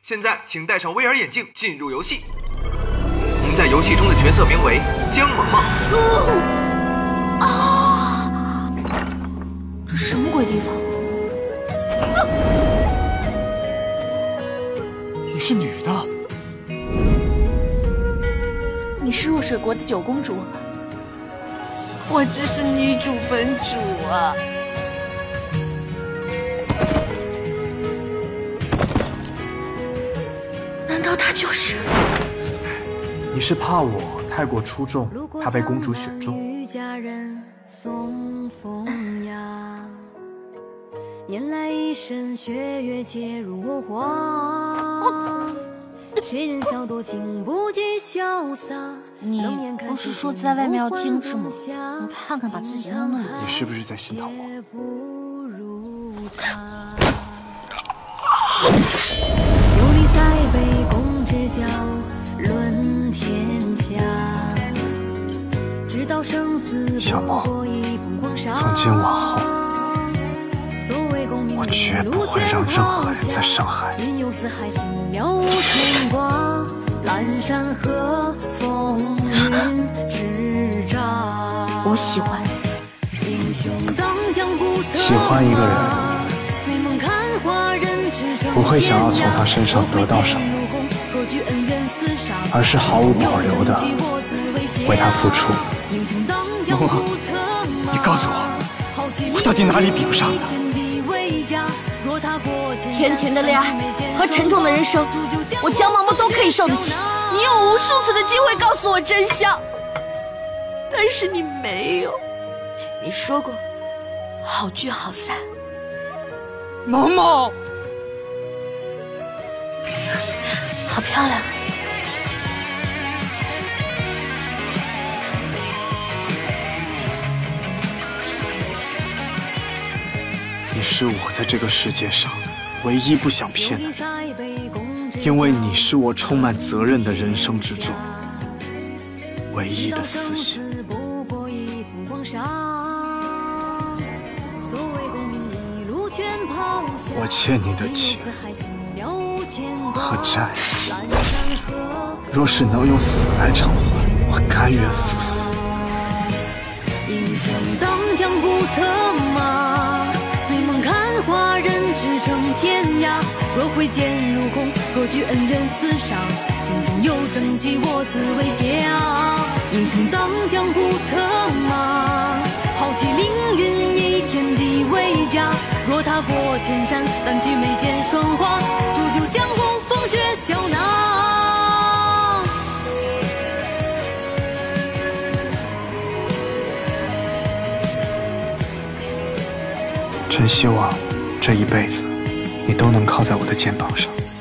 现在请戴上 VR 眼镜进入游戏。您在游戏中的角色名为江萌萌。 这什么鬼地方？ 你是女的？ 你是弱水国的九公主？我只是女主本主啊！难道她就是？ 你是怕我太过出众，怕被公主选中？ 拈来一身血月皆如我花。谁人笑多情不计潇洒？ 你不是说在外面要精致吗？你看看把自己弄得。 你是不是在心疼我？ 有理在杯共之交，论天下。直到生死不过一捧黄沙。 从今往后，我绝不会让任何人再伤害你。 有四海行了无牵挂，阑珊河风云之乍。 我喜欢。 喜欢一个人，不会想要从他身上得到什么，而是毫无保留的为他付出。 萌萌，你告诉我，我到底哪里比不上他？ 甜甜的恋爱和沉重的人生，我江萌萌都可以受得起。你有无数次的机会告诉我真相，但是你没有。你说过好聚好散。 萌萌， 好漂亮。 你是我在这个世界上唯一不想骗的人，因为你是我充满责任的人生之中唯一的私心。我欠你的钱和债，若是能用死来偿还，我甘愿赴死。 英雄当江湖策马，醉梦看花人只争天涯。若挥剑如虹，何惧恩怨厮杀？心中有正气，我自为侠。英雄当江湖策马，豪气凌云，以天地为家。若踏过千山，但举眉间霜华，铸就江湖风雪笑纳。 真希望这一辈子你都能靠在我的肩膀上。